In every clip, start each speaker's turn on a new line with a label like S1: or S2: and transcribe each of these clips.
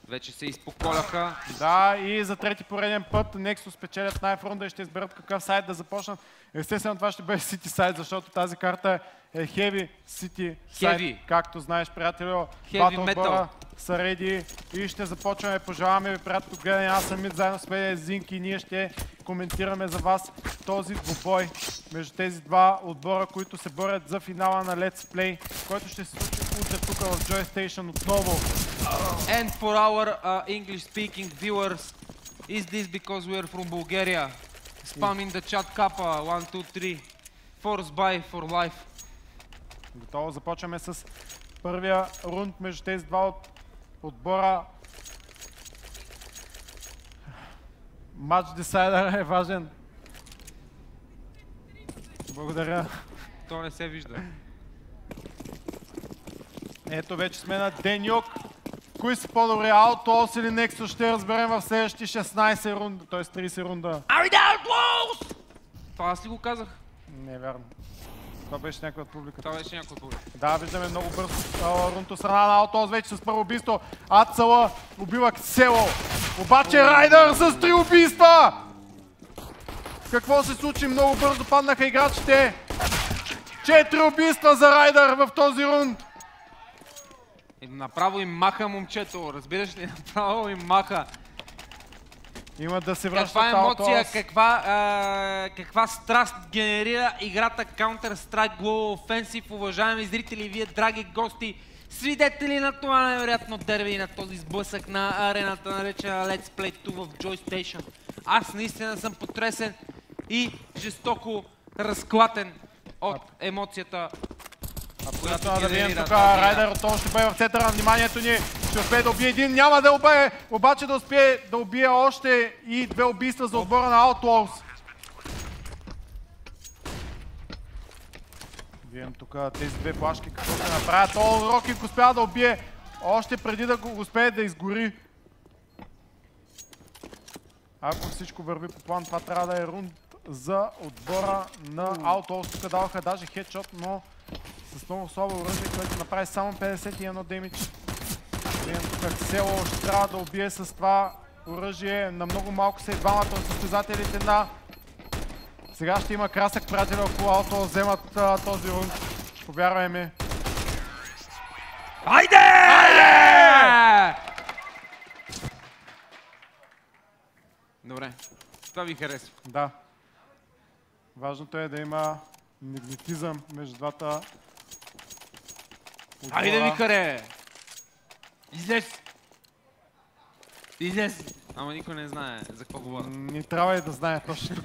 S1: Вече се изпоколяха.
S2: Да, и за трети пореден път Nexus спечелят Knife Runda и ще изберат какъв сайт да започнат. Естествено това ще бъде City сайт, защото тази карта е Heavy City сайт. Както знаеш, приятелю, двата отбора са реди и ще започваме. Пожелаваме ви приятелно гледане. Аз съм Мит, заедно с мен Зинки и ние ще коментираме за вас този двубой между тези два отбора, които се борят за финала на Let's Play, който ще се случи утре тук в Joy Station отново.
S1: And for our English-speaking viewers, is this because we are from Bulgaria? Spam in the chat Kappa, 1, 2, 3. Force buy for life.
S2: Готово, започваме с първия рунд между тези два отбора. Матч десайдър е важен. Благодаря.
S1: То не се вижда.
S2: Ето вече сме на Денюк. Кои са по-добри, Outlaws или Nexus, ще разберем в следващите 16 рунда, т.е. 30 рунда.
S1: Ами да, Outlaws! Това аз ли го казах?
S2: Не е вярно. Това беше някой от публиката.
S1: Това беше някой от публиката.
S2: Да, виждаме много бързо рунд от страна на Outlaws, вече с първо убийство. Ацала убива Ксело. Обаче Райдър с 3 убийства! Какво се случи? Много бързо паднаха играчите. 4 убийства за Райдър в този рунд.
S1: Направо им маха момчето, разбираш ли? Направо им маха.
S2: Има да се връщат
S1: каква емоция, каква страст генерира играта Counter-Strike Global Offensive, уважаеми зрители и вие, драги гости, свидетели на това невероятно дерби и на този сблъсък на арената, наречена Let's Play 2 в Joy Station. Аз наистина съм потресен и жестоко разклатен от емоцията.
S2: Абсолютно, да видим тук Райдър отново ще бъде в центъра на вниманието ни. Ще успее да убие един, няма да убие, обаче да успее да убие още и 2 убийства за отбора на Outlaws. Видим тук тези 2 плашки какво ще направят. О, Рокик успява да убие още преди да го успее да изгори. Ако всичко върви по план, това трябва да е рунд за отбора на Outlaws. Тук даваха даже хедшот, но с много слабо оръжие, което направи само 51 демидж. Видим тук Ксело ще трябва да убие с това оръжие. На много малко са и двамата от състезателите на... Сега ще има красък, приятели, ако Outlaws вземат този рунд. Повярвай ми.
S1: Айде!
S2: Айде!
S1: Добре, това ви харесва.
S2: Да. Важното е да има магнетизъм между двата отбора.
S1: Айде, Викаре! Излез! Излез! Ама никой не знае за какво говоря.
S2: Не трябва и да знае точно.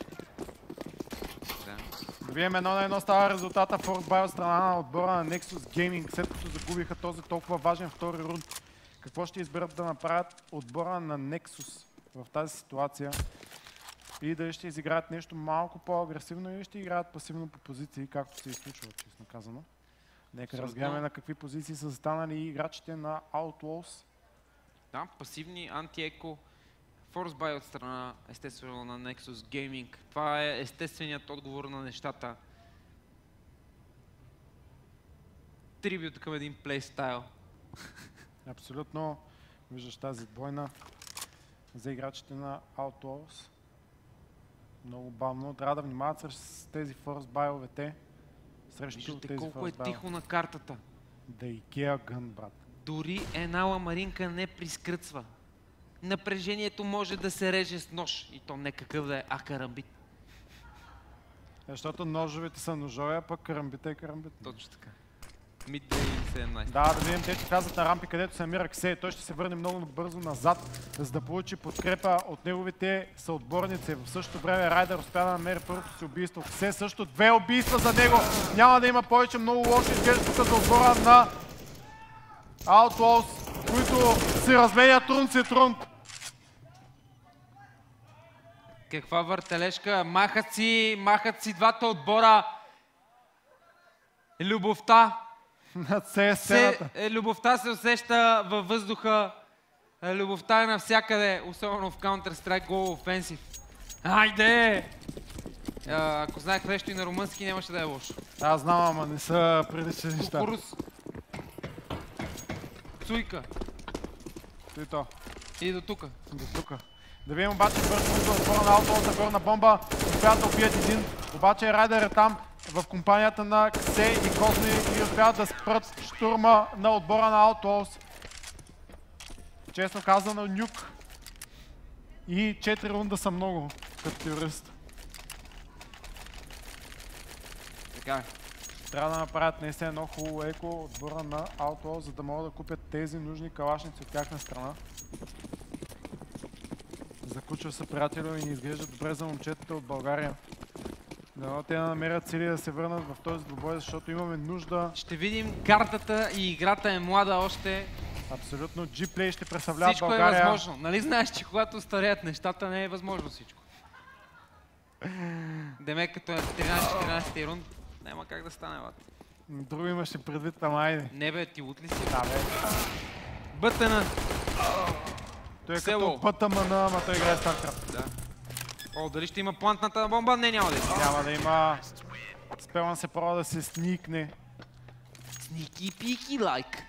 S2: Да видим 1-1 става резултата Force Buy от страна на отбора на Nexus Gaming, след като загубиха този толкова важен втори рунд. Какво ще изберат да направят отбора на Nexus в тази ситуация? И дали ще изиграят нещо малко по-агресивно или ще играят пасивно по позиции, както се изключва, честно казано. Нека разгледаме на какви позиции са застанали играчите на Outlaws.
S1: Да, пасивни, анти-еко, Force Buy от страна, естествено, на Nexus Gaming. Това е естественият отговор на нещата. Трибют към един плейстайл.
S2: Абсолютно. Виждаш тази бойна за играчите на Outlaws. Много бавно. Трябва да внимават с тези Force Buy-овете.
S1: Виждате колко е тихо на картата.
S2: Да Ikea Gun, брат.
S1: Дори една ламаринка не прискръцва. Напрежението може да се реже с нож. И то не какъв да е, а карамбит.
S2: Защото ножовете са ножове, а пък карамбита е карамбит.
S1: Точно така. Midday 17.
S2: Да, да видим, те ще казват на рампи, където се намира Ксе. Той ще се върне много бързо назад, за да получи подкрепа от неговите съотборници. В същото време Райдър успя да намери първото си убийство. Ксе също 2 убийства за него. Няма да има повече, много лошо изглежда за отбора на Outlaws, които си разменят рунд след рунд.
S1: Каква въртележка. Махат си двата отбора. Любовта. Любовта се усеща във въздуха. Любовта е навсякъде, особено в Counter-Strike Global Offensive. Айде! Ако знаех нещо и на румънски, нямаше да е лошо.
S2: Аз знам, ама не са прилични неща.
S1: Кукурус. Цуйка.
S2: И то.
S1: И до тука.
S2: До тука. Да видим обаче бързо за отбора на Outlaws, горна бомба. Успяват да убият един. Обаче Райдер е там в компанията на Ксей и Козми и успяват да спрат штурма на отбора на Outlaws. Честно казано, нюк. И 4 рунда са много, като терорист.
S1: Така е.
S2: Трябва да направят наистина едно хубаво еко отбора на Outlaws, за да могат да купят тези нужни калашници от тяхна страна. Закучва се приятелю и не изглежда добре за момчетата от България. Дано те да намерят сили да се върнат в този двубой, защото имаме нужда.
S1: Ще видим картата и играта е млада още.
S2: Абсолютно G-Play ще представлява
S1: всичко
S2: България.
S1: Всичко е възможно. Нали знаеш, че когато стареят нещата не е възможно всичко. Демек като е 13-14 рунд, няма как да стане, бат.
S2: Друго имаше предвид, ама айде.
S1: Не бе, ти лут ли си?
S2: Да, бе.
S1: Бътъна!
S2: Той е като БТМН, ама той играе StarCraft.
S1: Да. О, дали ще има плантната бомба? Не, няма да има.
S2: Няма да има. Спелвам се пробва да се сникне.
S1: Сники пики лайк.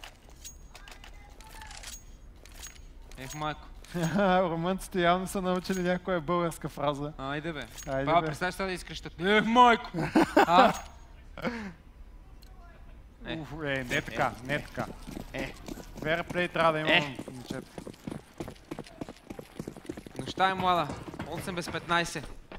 S1: Ех, майко.
S2: Румънците явно са научили някоя българска фраза.
S1: Айде бе.
S2: Айде
S1: Това
S2: бе.
S1: представяш да изкрещат. Ех, майко!
S2: Не така, не така. Fairplay трябва да има момчета.
S1: Нощта е млада. 8 без 15.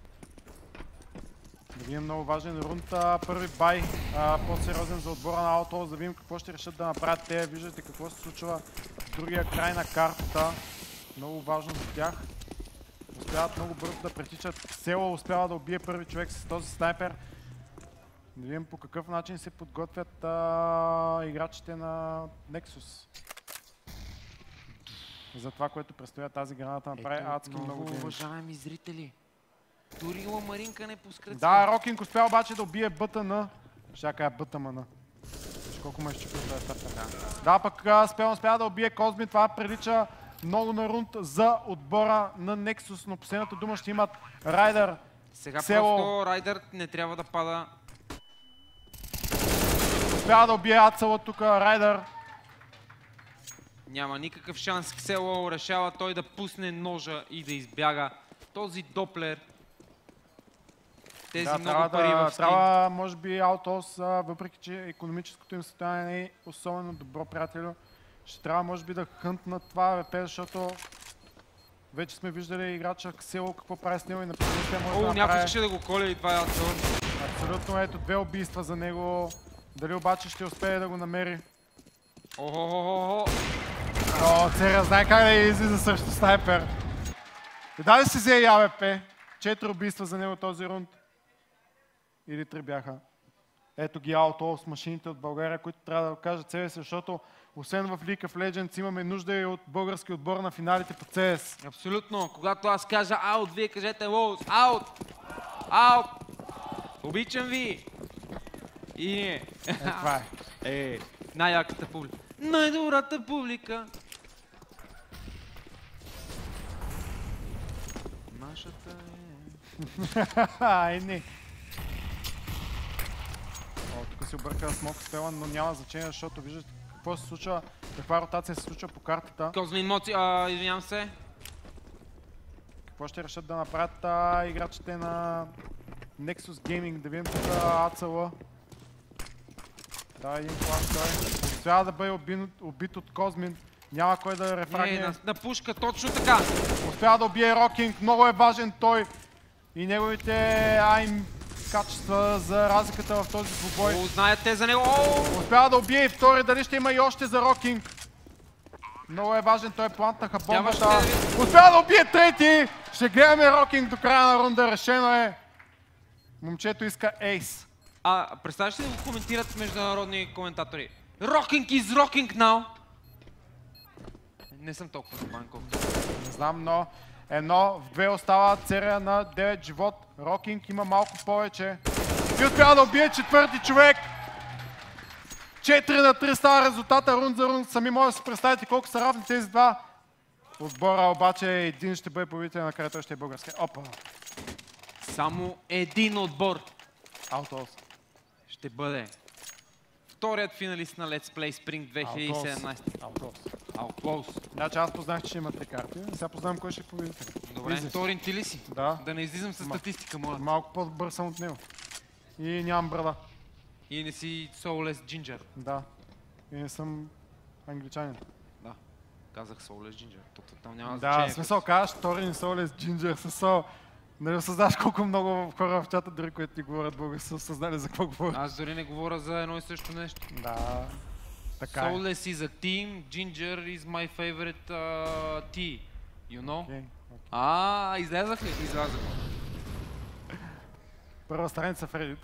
S2: Да видим много важен рунд. Първи бай, по-сериозен за отбора на Outlaws, да видим какво ще решат да направят те. Виждате какво се случва в другия край на картата. Много важно за тях. Успяват много бързо да притичат. Село успява да убие първи човек с този снайпер. Да видим по какъв начин се подготвят играчите на Nexus. За това, което предстоя тази граната направи адски много демидж.
S1: Уважаеми зрители, дори Ламаринка не поскръци.
S2: Да, Рокинг успя обаче да убие БТН. Ще кажа БТМН. Виж колко ме изчупил тази стартер. Да, пък Спел успя да убие Козми. Това прилича много на рунд за отбора на Nexus, но последната дума ще имат Райдер.
S1: Сега просто Райдер не трябва да пада.
S2: Успя да убие Ацела тук, Райдер.
S1: Няма никакъв шанс. Ксело решава той да пусне ножа и да избяга. Този доплер. Тези много пари в Steam.
S2: Трябва, може би, Outlaws, въпреки че икономическото им състояние не е особено добро, приятелю, ще трябва, може би, да хънтнат това ВП, защото вече сме виждали играча Ксело какво прави с него и например те може да направи.
S1: Някой искаше да го коля и това е Ацел.
S2: Абсолютно, ето 2 убийства за него. Дали обаче ще успее да го намери?
S1: О,
S2: Церя, знае как да излиза срещу снайпер. И дали си взе и АВП? 4 убийства за него този рунд. Или 3 бяха. Ето ги Outlaws, машините от България, които трябва да кажат себе си, защото освен в League of Legends имаме нужда и от български отбор на финалите по CS.
S1: Абсолютно. Когато аз кажа аут, вие кажете лоус. Аут! Аут! Обичам ви! И ние.
S2: Това
S1: е. Най-яката публика. Най-добрата публика. Нашата е...
S2: Ай, не. Тук се обърка смок Спелан, но няма значение, защото виждате какво се случва, каква ротация се случва по картата.
S1: Козмин Моци, извинявам се.
S2: Какво ще решат да направят играчите на Nexus Gaming, да видим тук Ацела. Да, един флаш той. Успява да бъде убит от Козмин. Няма кой да рефрагне.
S1: На пушка, точно така.
S2: Успява да убие Рокинг, много е важен той. И неговите айм качества за разликата в този двубой.
S1: Знаят те за него.
S2: Успява да убие и втори, дали ще има и още за Рокинг. Много е важен, той плантнаха бомбата. Успява да убие трети! Ще гледаме Рокинг до края на рунда, решено е. Момчето иска ейс.
S1: Представяш ли да го коментират международни коментатори? Rocking is rocking now! Не съм толкова забавен колкото.
S2: Не знам, но едно в 2 остава Церя на 9 живот. Рокинг има малко повече. И успява да убие четвърти човек. 4 на 3 става резултата, рунд за рунд. Сами може да си представите колко са равни тези два. Отбора обаче един ще бъде победител, накрая той ще е български. Опа!
S1: Само един отбор
S2: Outlaws
S1: ще бъде Вторият финалист на Let's Play Spring 2017. Outlaws.
S2: Значи аз познах, че ще има 3 карти. Сега познавам кой ще победи.
S1: Добре, Торин ти ли си?
S2: Да.
S1: Да не излизам с статистика, моля.
S2: Малко по-добър съм от него. И нямам брада.
S1: И не си Soulless Ginger.
S2: Да. И не съм англичанин.
S1: Да. Казах Soulless Ginger. Там няма
S2: да, в смисъл казваш Торин и Soulless Ginger са нали осъзнаш колко много хора в чата, дори които ти говорят българи, са осъзнали за какво говорят.
S1: Аз дори не говоря за едно и също нещо.
S2: Да, така
S1: Soulless is a team, Ginger is my favorite tea. You know? Okay. Излязах ли? Излязах.
S2: Първа страница в Reddit.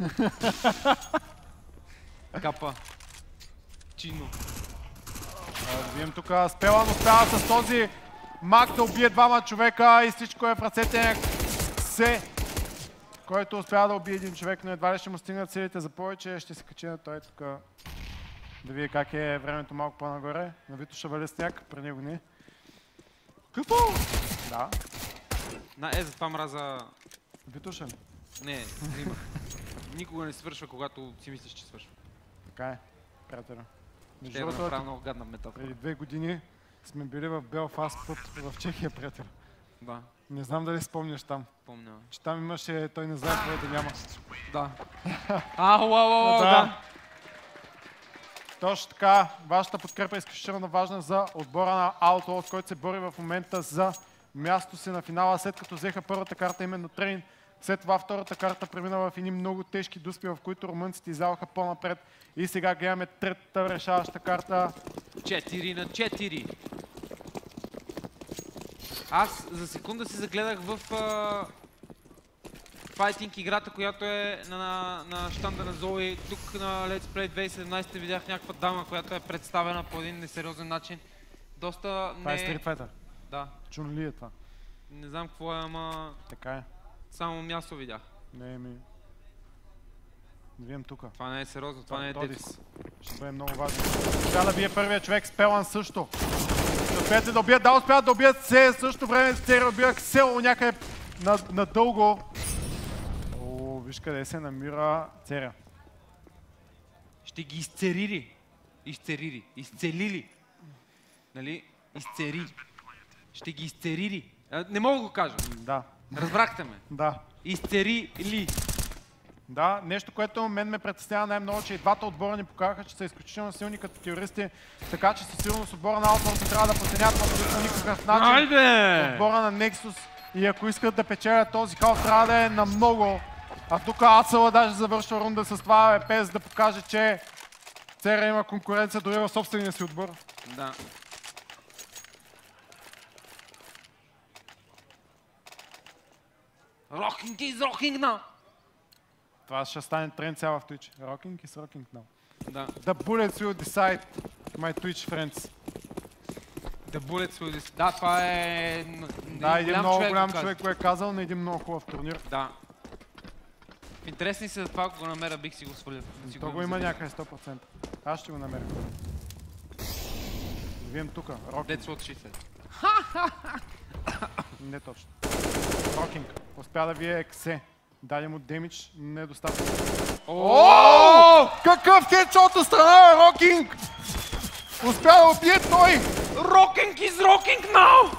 S1: Капа. Чино.
S2: Видим тук Спелан успява с този мак да убие двама човека и всичко е в ръцете на Ксе, който успява да убие един човек, но едва ли ще му стигнат силите за повече. Ще се качи на той тук да види как е времето малко по-нагоре. На Вито ще вали сняг, при него не. Какво? Да.
S1: Затова мраза...
S2: Витуша ли?
S1: Не, зима. Никога не свършва, когато си мислиш, че свършва.
S2: Така е, приятеля.
S1: Ще я направя много гадна метафора.
S2: Преди 2 години сме били в Белфаст път в Чехия, приятел.
S1: Да.
S2: Не знам дали спомняш там.
S1: Помня.
S2: Че там имаше, той не знае какво да няма.
S1: Да. Да.
S2: Точно така, вашата подкрепа е изключително важна за отбора на Outlaws, който се бори в момента за място си на финала, след като взеха първата карта, именно Трейн. След това втората карта премина в едни много тежки дуспи, в които румънците излязоха по-напред. И сега гледаме третата решаваща карта.
S1: 4 на 4. Аз за секунда си загледах в файтинг играта, която е на щанда на Зои. Тук на Let's Play 2017 видях някаква дама, която е представена по един несериозен начин. Доста не...
S2: Това е Street Fighter.
S1: Да.
S2: Чун ли е това?
S1: Не знам какво е, ама...
S2: Така е.
S1: Само място видях.
S2: Не ми... Не видим тука.
S1: Това не е сериозно, това не е детско.
S2: Ще бъде много важно. Успя да бие първия човек, Спелан също. Успяте да убият, успяват да убият Се, също време Церя убива Ксело някъде надълго. О, виж къде се намира Церя.
S1: Ще ги изцерири. Изцелили. Нали? Изцери. Ще ги изцерири. Не мога да го кажа.
S2: Да.
S1: Разбрахте ме.
S2: Да.
S1: Изцерили.
S2: Да, нещо, което мен ме притеснява най-много, че и двата отбора ни показаха, че са изключително силни като теористи, така че със сигурност отбора на Outlaws трябва да подценят по никакъв начин отбора на Nexus и ако искат да печелят този хаос, трябва да е на много. А тук Ацела даже завършва рунда с това без да покаже, че Цера има конкуренция дори в собствения си отбор.
S1: Да. Rocking is rocking now!
S2: Това ще стане тренд цяла в Twitch. Rocking is rocking now.
S1: Да.
S2: The bullets will decide, my Twitch friends.
S1: The bullets will decide. Да, това е...
S2: Да, един много голям човек го е казал на един много хубав турнир.
S1: Да. Интересни си за това, ако го намеря, бих си го свалил.
S2: То го има някъде 100%. Аз ще го намеря. Вием тука. Rocking.
S1: That's what she said.
S2: Не точно. Rocking. Успя да вие Ксе. Даде му демидж, недостатъчно. Ооо! Какъв хедшот от страна на Рокинг! Успя да убие той!
S1: Rocking is rocking now!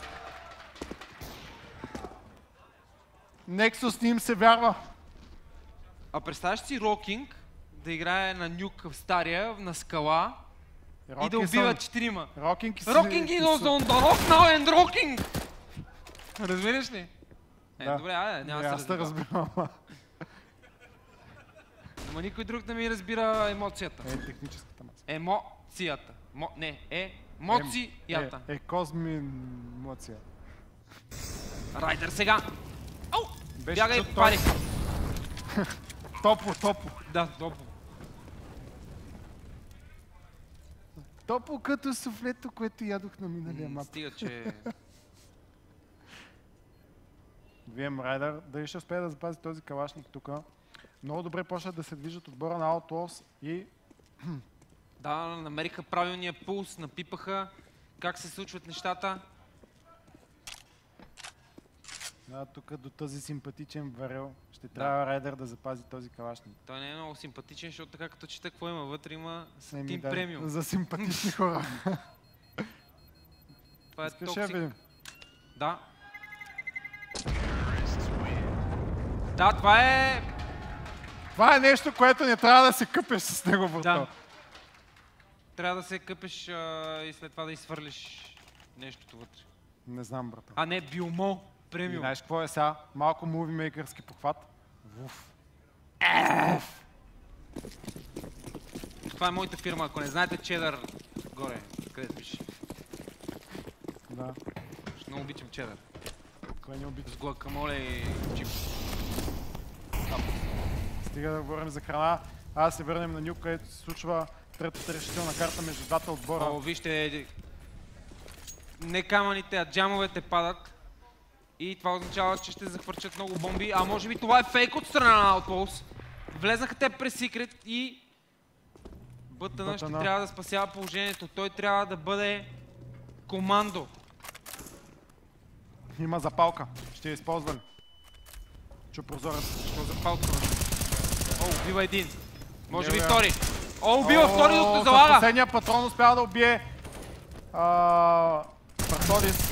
S2: Nexus не им се вярва.
S1: А представяш си Rocking да играе на нюк в стария, на скала и да убива 4-ма.
S2: Rocking
S1: is on the rock now and rocking! Разбираш ли?
S2: Да.
S1: Добре, няма да се
S2: разбирам.
S1: Ама никой друг не ми разбира емоцията.
S2: Техническата маса.
S1: Емоцията. Емоцията.
S2: Козмимоция.
S1: Райдер сега. Ау! Бягай, пари.
S2: Топло.
S1: Да, топло.
S2: Топло като суфлето, което ядох на миналия мап.
S1: Стига, че...
S2: Вием Райдер, дали ще успее да запази този калашник тук. Много добре почнат да се движат отбора на Outlaws и...
S1: Да, намериха правилния пулс, напипаха как се случват нещата.
S2: Тук до този симпатичен варел ще трябва Райдер да запази този калашник.
S1: Той не е много симпатичен, защото така като чета какво има вътре, има Steam Premium.
S2: За симпатични хора.
S1: Това е токсик. Да. Да, това е...
S2: Това е нещо, което не трябва да се къпеш с него, брато.
S1: Да. Трябва да се къпеш и след това да изхвърлиш нещото вътре.
S2: Не знам, брато.
S1: А не, Билмо премиум.
S2: Знаеш какво е сега? Малко мувимейкърски похват. Вуф.
S1: Това е моята фирма, ако не знаете, чедър горе, където пише.
S2: Да.
S1: Ще много обичам чедър.
S2: Кой не обича?
S1: С гуакамоле и чип.
S2: Стига да говорим за храна. Аз се върнем на Нюк, където се случва третата решителна карта между двата отбора.
S1: О, вижте, не камъните, а джамовете падат. И това означава, че ще захвърчат много бомби. А може би това е фейк от страна на Outlaws. Влезнаха те през секрет и Бътъна ще трябва да спасява положението. Той трябва да бъде командо.
S2: Има запалка. Ще я използва ли? Чу прозорец.
S1: Що запалка? О, убива един. Може би втори. О, убива втори, докато залага.
S2: Последния патрон успява да убие Партодис.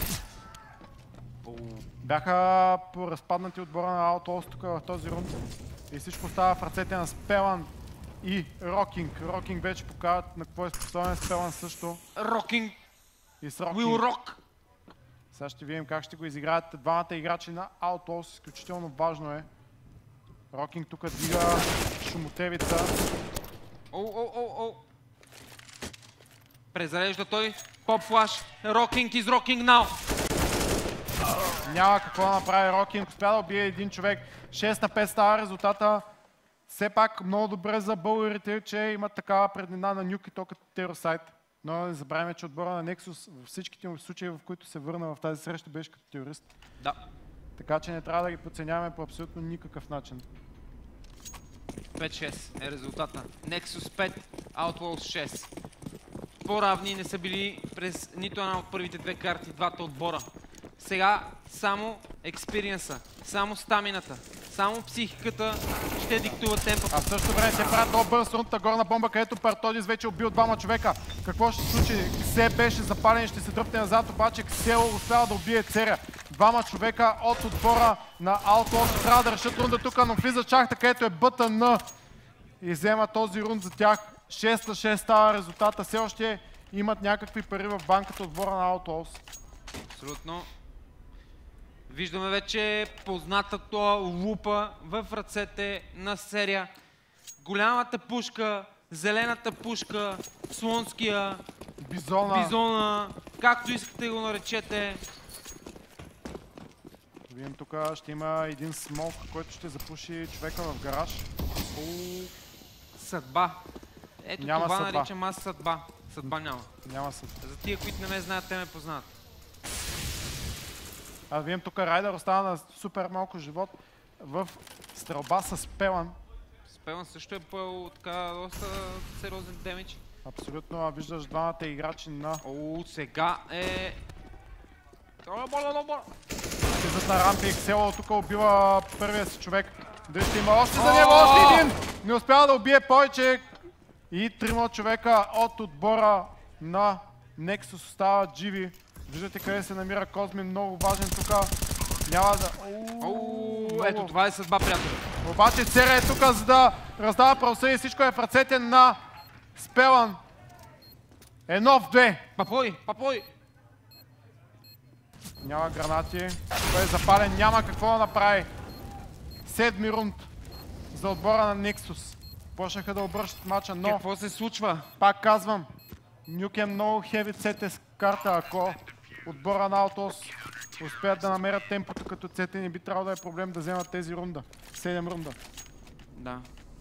S2: Бяха поразпаднати отбора на Outlaws тук в този рунд. И всичко става в ръцете на Спелан и Рокинг. Рокинг вече показват на какво е способен, Спелан също.
S1: Рокинг.
S2: И с Рокинг.
S1: Will Rock.
S2: Сега ще видим как ще го изиграят двамата играчи на Outlaws. Изключително важно е. Рокинг тук дига шумотевица.
S1: О. Презарежда той. Поп флаш. Рокинг is rocking now.
S2: Няма какво да направи Рокинг. Успя да убие един човек. 6 на 5 става резултата. Все пак много добре за българите, че имат такава преднина на Нюк и то като терорсайт. Но не забравяме, че отбора на Nexus във всичките му случаи, в които се върна в тази среща, беше като терорист.
S1: Да.
S2: Така че не трябва да ги подценяваме по абсолютно никакъв начин.
S1: 5-6 е резултата. Nexus 5, Outlaws 6. По-равни не са били през нито една от първите две карти, двата отбора. Сега само експириенса, само стамината, само психиката ще диктува темпа.
S2: А в същото време се правят добър срунта горна бомба, където Партодис вече убил двама човека. Какво ще се случи? Ксе беше запален и ще се дръпне назад, обаче Ксел успява да убие Церя. Двама човека от отбора на Outlaws трябва да решат рунда тук, но влиза чахта, където е БТН и взема този рунд за тях. 6-6 става резултата. Все още имат някакви пари в банката отбора на Outlaws.
S1: Абсолютно. Виждаме вече познатата лупа в ръцете на Серия. Голямата пушка, зелената пушка, слонския, бизона, както искате го наречете.
S2: Видим тук ще има един смок, който ще запуши човека в гараж.
S1: Съдба. Ето
S2: няма
S1: това
S2: съдба.
S1: наричам аз съдба. Съдба няма.
S2: Няма съдба.
S1: За тия, които не ме знаят, те ме познават.
S2: А видим тук Райдер остава на супер малко живот в стрелба с Пелан.
S1: Спелан също е поел така доста сериозен демидж.
S2: Абсолютно, а виждаш двамата играчи на...
S1: Сега е...
S2: Слизат на рампи, Ксело тук убива първия си човек. Дали ще има още за него, още един! Не успява да убие повече. И трима човека от отбора на Nexus остават живи. Виждате къде се намира Козмин, много важен тук. Няма да...
S1: Ето това е съдба, приятели.
S2: Обаче Цера е тук, за да раздава правосъдие. Всичко е в ръцете на Спелан. 1-2.
S1: Папой!
S2: Няма гранати. Той е запален, няма какво да направи. 7-ми рунд за отбора на Nexus. Почнаха да обръщат мача, но...
S1: Какво се случва?
S2: Пак казвам, Нюк е много хеви CT карта, ако отбора на Outlaws успеят да намерят темпото като CT, не би трябвало да е проблем да вземат тези рунда. 7 рунда.
S1: Да.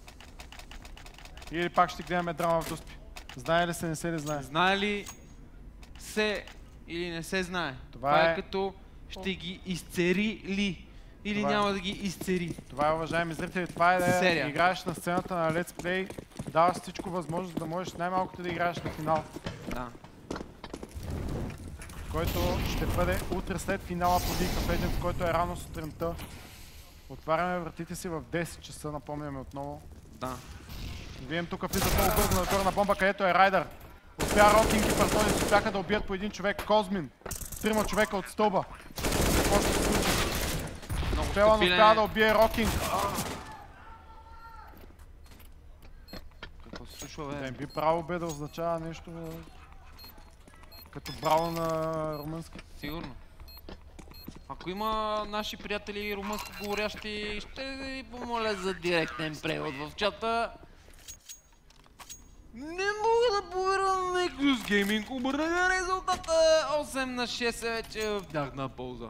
S2: Или пак ще гледаме драма в дуспи. Знае ли се, не се ли знае?
S1: Знае ли се или не се знае? Това е като ще ги изцери ли или няма да ги изцери.
S2: Това е, уважаеми зрители, това е да играеш на сцената на Let's Play, даваш всичко възможност да можеш най-малкото да играеш на финал.
S1: Да.
S2: който ще бъде утре след финала по League of Legends, който е рано сутринта. Отваряме вратите си в 10 часа, напомняме отново.
S1: Да.
S2: Видим тук влизат много бързо на горна бомба, където е Райдър. Успя Рокинг и Партонис, успяха да убият по един човек. Козмин. 3 човека от стълба. Какво ще се случи? Пелан успя да убие Рокинг.
S1: Какво се случва, бе?
S2: Да им би право бе да означава нещо като браво на румънски.
S1: Сигурно. Ако има наши приятели румънско говорящи, ще ви помоля за директен превод в чата. Не мога да повярвам на Nexus Gaming. Обърнаха резултата 8-6 вече в тяхна полза.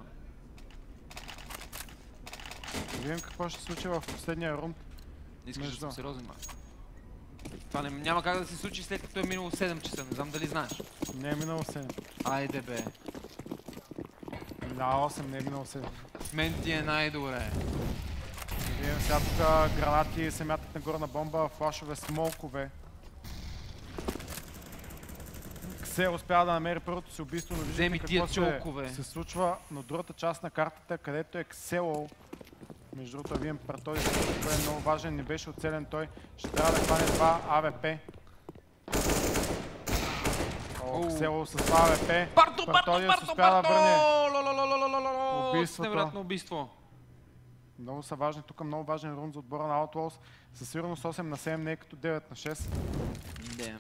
S2: Видим какво ще се случи в последния рунд.
S1: Искаш да съм сериозен, май. Това няма как да се случи след като е минало 7 часа, не знам дали знаеш.
S2: Не е минало 7.
S1: Айде бе.
S2: На 8 не е минало 7.
S1: С мен ти е най-добре.
S2: Видим сега тук гранати се мятат на горна бомба, флашове, смолкове. Ксел успява да намери първото си убийство, но виждате какво се случва на другата част на картата, където е Ксело. Между другото, видим Партоис, който е много важен, не беше оцелен той. Ще трябва да хване това АВП. Ксело с това АВП. Партоис успя да върне убийството.
S1: Невероятно убийство.
S2: Много са важни, тук много важен рунд за отбора на Outlaws. Със сигурност 8 на 7 не е като 9 на 6.
S1: Damn.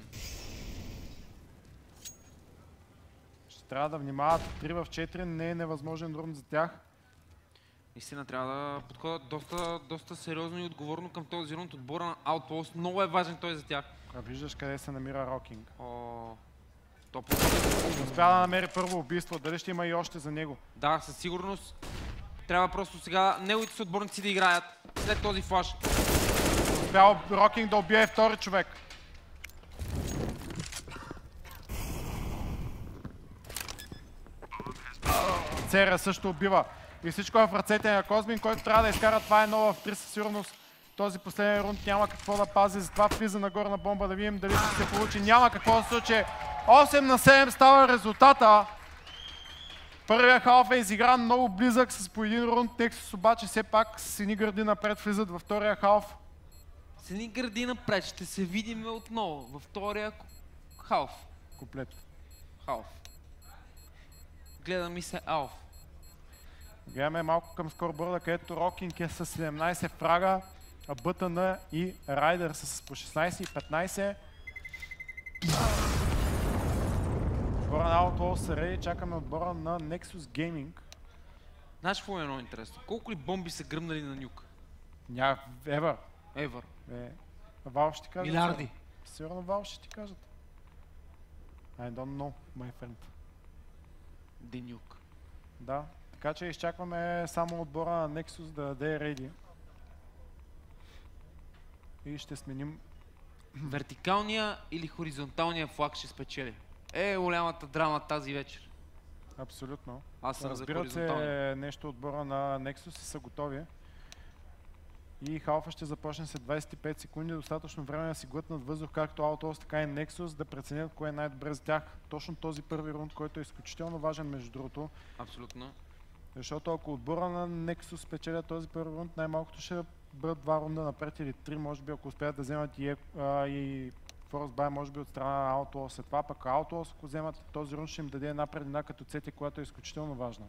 S2: Ще трябва да внимават 3 в 4, не е невъзможен рунд за тях.
S1: Наистина трябва да подходят доста сериозно и отговорно към този рунд. Отбора на Outlaws. Много е важен той за тях.
S2: А виждаш къде се намира Рокинг.
S1: Успя
S2: да намери първо убийство. Дали ще има и още за него?
S1: Да, със сигурност. Трябва просто сега неговите съотборници да играят след този флаш.
S2: Успял Рокинг да убие втори човек. Цера също убива. И всичко е в ръцете на Козмин, който трябва да изкара това 1 в 3 със сигурност. Този последен рунд няма какво да пази, затова влиза на горна бомба, да видим дали ще се получи. Няма какво да се случи. 8 на 7 става резултата. Първият халф е изигран много близък с по един рунд. Nexus обаче все пак сини гърди напред влизат във втория халф.
S1: Сини гърди напред, ще се видим отново във втория халф.
S2: Куплет.
S1: Халф. Гледа ми се Алф.
S2: Гледаме малко към скорборда, където Рокинг е с 17 фрага, а БТН и Райдър са с по 16 и 15. Отбора на Outlaws са реди, чакаме отбора на Nexus Gaming.
S1: Знаеш какво е много интересно? Колко ли бомби са гръмнали на нюк?
S2: Ever.
S1: Ever.
S2: Вал ще ти кажат.
S1: Милиарди.
S2: Сигурно Вал ще ти кажат. I don't know, my friend.
S1: Денюк.
S2: Да, така че изчакваме само отбора на Nexus да даде реди. И ще сменим.
S1: Вертикалния или хоризонталния флаг ще спечели. Голямата драма тази вечер.
S2: Абсолютно.
S1: Аз съм за хоризонталния.
S2: Разбират се нещо отбора на Nexus и са готови. И халфа ще започне след 25 секунди, достатъчно време да си глътнат въздух, както Outlaws, така и Nexus, да преценят кое е най-добре за тях. Точно този първи рунд, който е изключително важен между другото.
S1: Абсолютно.
S2: Защото ако отбора на Nexus спечелят този първи рунд, най-малкото ще бъдат 2 рунда напред или 3, може би, ако успеят да вземат и Force Buy, може би от страна на Outlaws. След това пък Outlaws, ако вземат този рунд, ще им даде една предина като CT, която е изключително важна.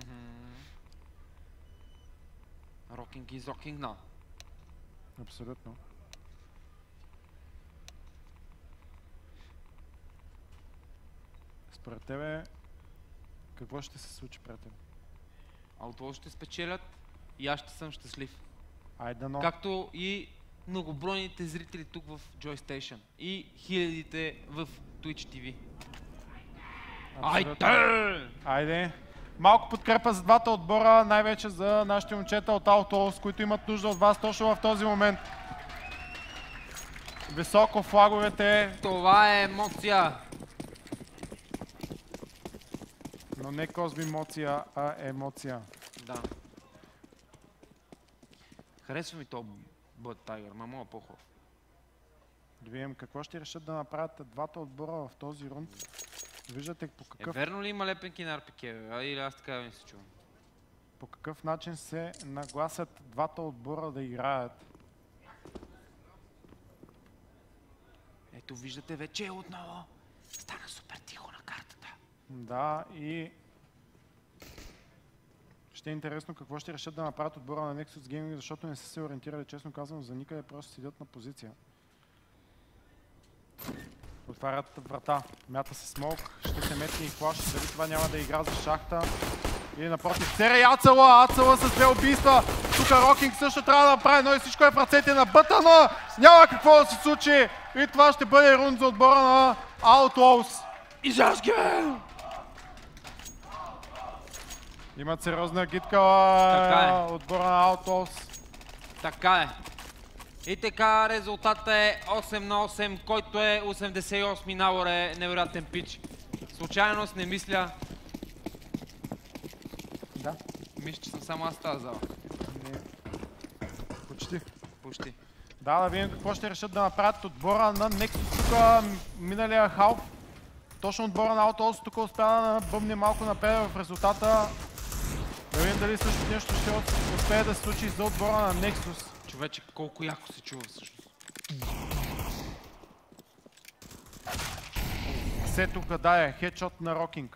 S1: Rocking is rocking now.
S2: Абсолютно. Според тебе, какво ще се случи, приятел?
S1: Outlaws ще спечелят и аз ще съм щастлив.
S2: Айде,
S1: както и многобройните зрители тук в Joy Station и хилядите в Twitch TV.
S2: Айде! Малко подкрепа за двата отбора, най-вече за нашите момчета от Outlaws, които имат нужда от вас точно в този момент. Високо флаговете.
S1: Това е емоция.
S2: Но не Козми емоция, а емоция.
S1: Да. Харесва ми то Blood Tiger, ма мога по-хубав.
S2: Да видим какво ще решат да направят двата отбора в този рунд. Виждате по какъв...
S1: Верно ли има лепенки на РПК, или аз така ми се чувам?
S2: По какъв начин се нагласят двата отбора да играят.
S1: Ето виждате вече отново. Стана супер тихо на картата.
S2: Да, и... Ще е интересно какво ще решат да направят отбора на Nexus Gaming, защото не са се ориентирали, честно казвам, за никъде, просто седят на позиция. Отварят врата, мята се смок, ще се метне и флаш, дали това няма да игра за шахта. Или напротив, Цера и Ацела с две убийства. Тук Рокинг също трябва да направи, но и всичко е в ръцете на Бътана. Няма какво да се случи. И това ще бъде рунд за отбора на Outlaws.
S1: Изяжки!
S2: Имат сериозна гитка отбора на Outlaws.
S1: Така е. И така резултатът е 8-8, който е 88 нагоре, невероятен пич. Случайност не мисля.
S2: Да.
S1: Мисля, че съм само аз в тази зала.
S2: Не. Почти.
S1: Почти.
S2: Да видим какво ще решат да направят отбора на Nexus тук миналия халф. Точно отбора на Outlaws тук успя да бъмне малко напред в резултата. Да видим дали също нещо ще успее да се случи за отбора на Nexus.
S1: Човече, колко яко се чува всъщност.
S2: Се тук дае хедшот на Рокинг.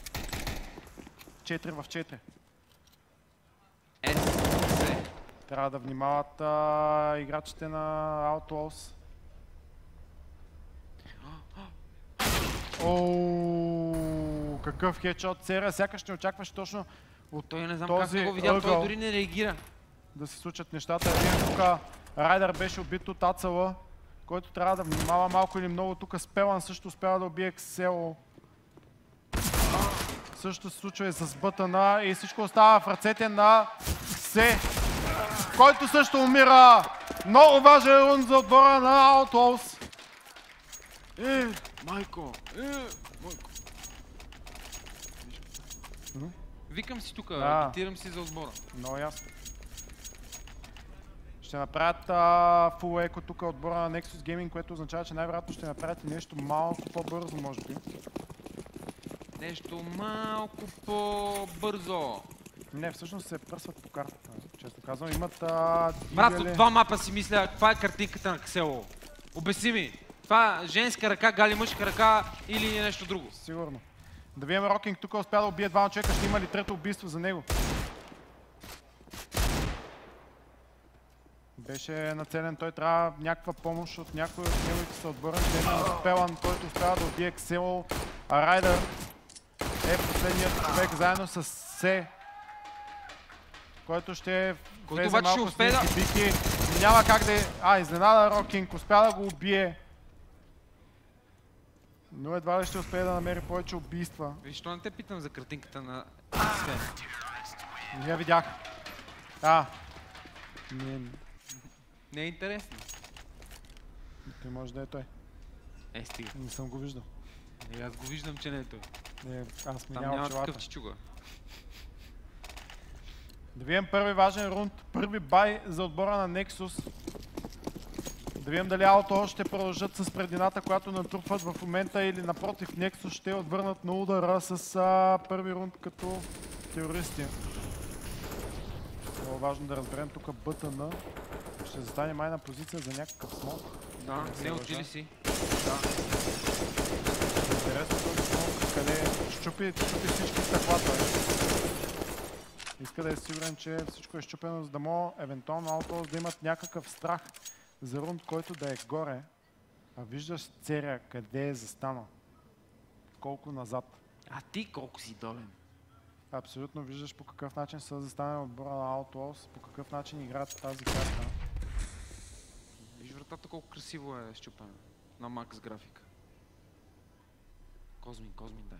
S2: 4 в 4. Трябва да внимават играчите на Outlaws. Ооо, какъв хедшот. Сера, сякаш не очакваш точно от
S1: той не знам
S2: този
S1: как не го видя, той
S2: ъгъл
S1: дори не реагира.
S2: да се случат нещата. Един тук Райдър беше убит от Ацела, който трябва да внимава малко или много. Тук Спелан също успява да убие Ксело. Също се случва и с Бътана и всичко остава в ръцете на Се, който също умира. Много важен рунд за отбора на Outlaws.
S1: Майко! Майко! Викам си тук, агитирам си за отбора.
S2: Много ясно. Ще направят фул еко тук отбора на Nexus Gaming, което означава, че най-вероятно ще направят нещо малко по-бързо, може би.
S1: Нещо малко по-бързо.
S2: Не, всъщност се пръсват по картата, често казвам. Имат
S1: Брат, от два мапа си мисля, каква е картинката на Ксело? Обясни ми, това женска ръка, гали мъжка ръка или нещо друго?
S2: Сигурно. Да видим Рокинг тук успя да убие двама човека, ще има ли трето убийство за него? Беше нацелен, той трябва някаква помощ от някой от неговите съотборници. Именно Спелан, който успява да убие Ксело, а Райдър е последният човек заедно с Се, който ще влезе малко с ниски бики. Няма как да... изненада Рокинг, успя да го убие. Но едва ли ще успее да намери повече убийства.
S1: Виж, що не те питам за картинката на Се?
S2: Не я видях.
S1: Не е интересно.
S2: Той може да е той.
S1: Стига.
S2: Не съм го виждал.
S1: Аз го виждам, че не е той.
S2: Аз ми
S1: там
S2: няма
S1: няма
S2: очилата.
S1: такъв чичуга.
S2: Да видим първи важен рунд, първи бай за отбора на Nexus. Да видим дали Outlaws ще продължат с предината, която натрупват в момента, или напротив Nexus ще отвърнат на удара с първи рунд като терористи. Много важно да разберем тук Бътана. Ще застане май на позиция за някакъв смок.
S1: Да, не отиде си.
S2: Интересно този смок, къде щупи всички стъклата. Иска да е сигурен, че всичко е щупено, за да мога евентуално Outlaws да имат някакъв страх за рунд, който да е горе. А виждаш Церя къде е застанал. Колко назад.
S1: А ти колко си долен?
S2: Абсолютно виждаш по какъв начин са застанали отбора на Outlaws, по какъв начин играят тази карта.
S1: Виж вратата колко красиво е счупена. На Макс графика. Козмин, дай.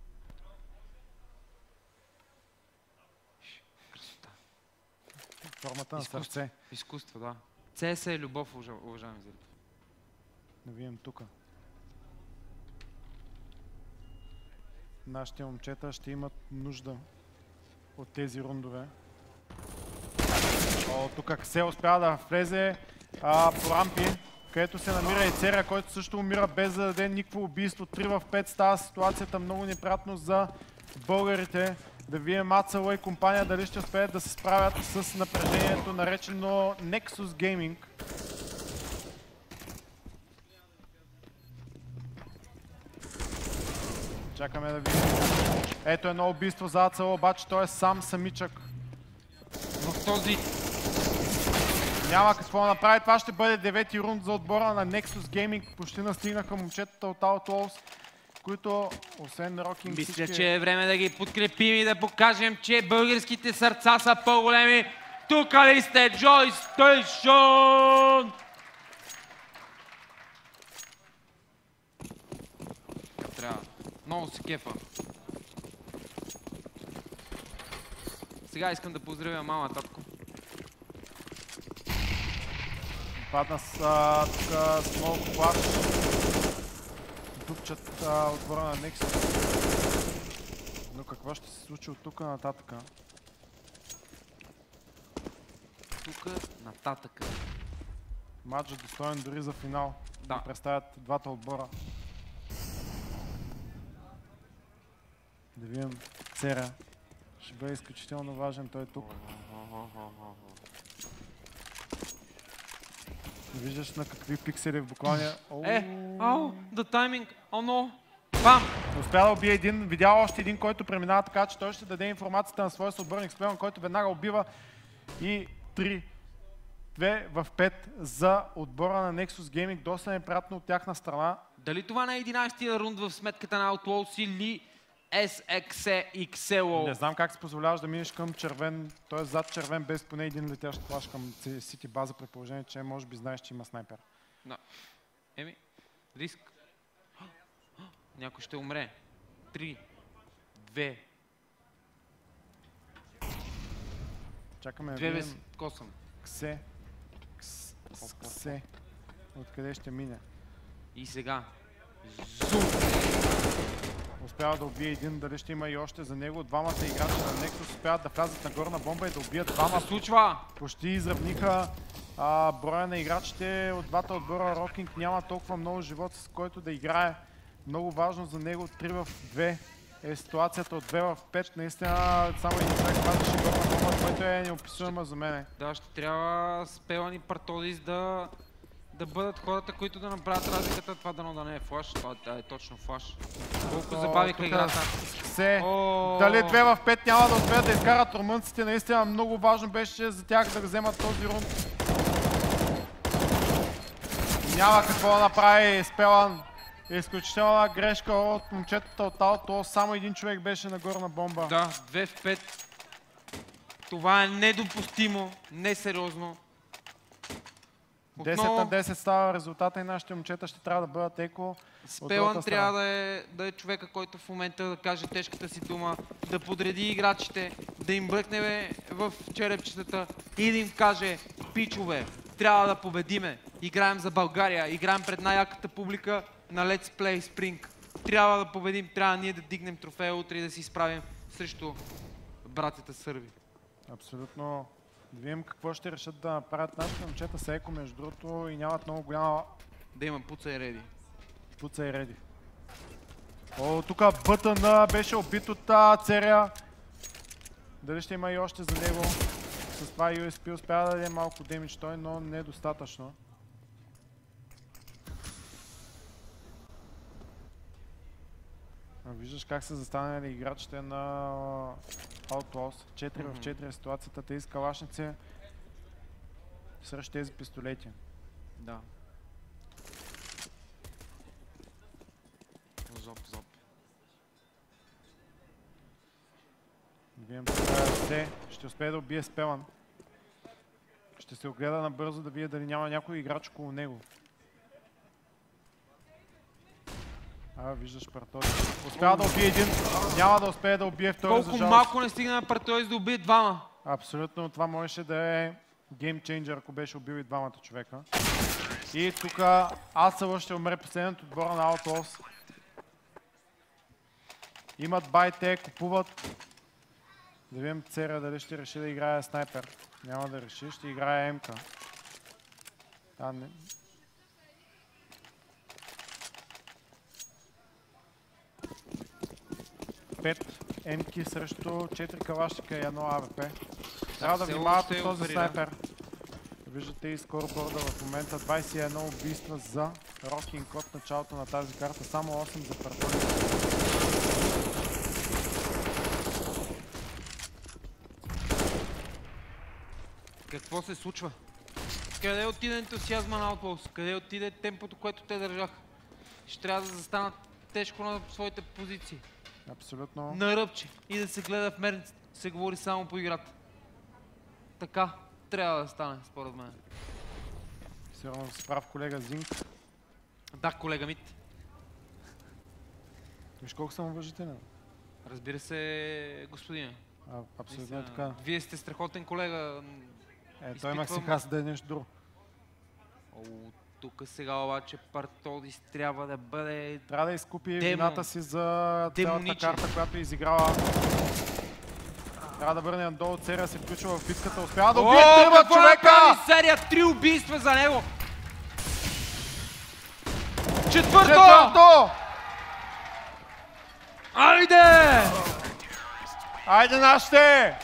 S1: Красота.
S2: Формата на сърце.
S1: Изкуство, да. CS е любов, уважаеми зрители.
S2: Да видим тук. Нашите момчета ще имат нужда от тези рундове. Тук Ксел успява да влезе по рампи, където се намира и Церя, който също умира без да даде никакво убийство. 3 в 5 става ситуацията много неприятно за българите. Да видим Ацела и компания дали ще успеят да се справят с напрежението, наречено Nexus Gaming. Чакаме да видим. Ето едно убийство за Ацела, обаче той е сам самичък.
S1: В този...
S2: Няма какво да направи. Това ще бъде 9-ти рунд за отбора на Nexus Gaming. Почти настигнаха момчетата от Outlaws, които, освен Рокинг,
S1: мисля, че е време да ги подкрепим и да покажем, че българските сърца са по-големи. Тук ли сте, Joy Station? Трябва. Много се кефа. Сега искам да поздравя мама, татко.
S2: Падна с много плаш. Дупчат отбора на Nexus. Но какво ще се случи от тук нататък?
S1: Тук нататък.
S2: Матчът достоен дори за финал. Да представят двата отбора. Да видим Церя. Ще бъде изключително важен той тук. Виждаш на какви пиксели в буквалния...
S1: The timing, no. Бам!
S2: Успя да убие един, видял още един, който преминава така, че той ще даде информацията на своя съотборник Спелан, който веднага убива. И 3-2 в 5 за отбора на Nexus Gaming. Доста неприятно от тяхна страна.
S1: Дали това не е 11-тия рунд в сметката на Outlaws или SXXLO?
S2: Не знам как си позволяваш да минеш към червен, т.е. зад червен без поне един летящ флаш към City база, при положение, че може би знаеш, че има снайпер.
S1: Да. Еми, риск. Някой ще умре. 3, 2.
S2: Чакаме да
S1: видим. Косъм.
S2: Ксе. Откъде ще мине?
S1: И сега.
S2: Зум! Успява да убие един, дали ще има и още за него. Двамата играчи на Nexus успяват да влязат на горна бомба и да убият двама.
S1: Случва!
S2: Почти изравниха броя на играчите от двата отбора. Рокинг няма толкова много живот, с който да играе. Много важно за него. 3 в 2 е ситуацията от 2 в 5. Наистина само един човек влязаше горна бомба, което е неописуемо за мене.
S1: Да, ще трябва Спелан и Партодис да бъдат хората, които да направят разликата. Това дано да не е флаш, това е точно флаш. Колко забавиха играта.
S2: Дали 2 в 5 няма да успеят да изкарат румънците. Наистина много важно беше за тях да вземат този рунд. Няма какво да направи Спелан. Изключителна грешка от момчетата от Outlaws. Само един човек беше на горна бомба.
S1: Да, 2 в 5. Това е недопустимо, несериозно.
S2: 10 на 10 става резултата и нашите момчета ще трябва да бъдат еко.
S1: Спелан трябва да е човека, който в момента да каже тежката си дума, да подреди играчите, да им бръкне в черепчетата и да им каже: пичове, трябва да победиме, играем за България, играем пред най-яката публика на Let's Play Spring. Трябва да победим, трябва ние да дигнем трофея утре и да се изправим срещу братята сърби.
S2: Абсолютно. Да видим какво ще решат да направят нашите момчета с еко, между другото, и нямат много голяма...
S1: Да имам пуца и реди.
S2: Пуца и реди. О, тук Бътън беше убит от Церя. Дали ще има и още за него. С това USP успя да даде малко демидж той, но недостатъчно. Виждаш как са застанали играчите на Outlaws. 4 в 4 ситуацията. Тези калашници срещу тези пистолети.
S1: Да. Зоп.
S2: Видим ще успее да убие Спелан. Ще се огледа набързо да видя дали няма някой играч около него. Виждаш Партодис. Успява да убие един, няма да успее да убие втори, за жалост.
S1: Колко малко не стигна на Партодис да убие двама.
S2: Абсолютно, това можеше да е геймчейнджер, ако беше убил и двамата човека. И тук Ацела ще умре последният отбора на Outlaws. Имат байте, купуват. Да видим Церя дали ще реши да играе снайпер. Няма да реши, ще играе МК. 5 емки срещу 4 калашника и 1 АВП. Трябва да внимавате този снайпер. Виждате и скорборда в момента. 21 убийства за Рокинг от началото на тази карта. Само 8 за партньори.
S1: Какво се случва? Къде отиде ентусиазма на Outlaws? Къде отиде темпото, което те държаха? Ще трябва да застанат тежко на своите позиции.
S2: Абсолютно.
S1: На ръбче и да се гледа в мерницата. Се говори само по играта. Така трябва да стане, според мен.
S2: Сигурно се прав колега Зинк.
S1: Да, колега Мит.
S2: Виж колко съм уважителен.
S1: Разбира се, господине.
S2: Абсолютно е така.
S1: Вие сте страхотен колега.
S2: Той имах си каза да е нещо друго.
S1: Тук сега обаче Партодис трябва да бъде...
S2: Трябва да изкупи вината си за цялата карта, която е изиграла. Трябва да върне надолу, Церя се включва в битката, успява да убие 3 човека!
S1: Серия, 3 убийства за него! Четвърто! Айде!
S2: Айде нашите!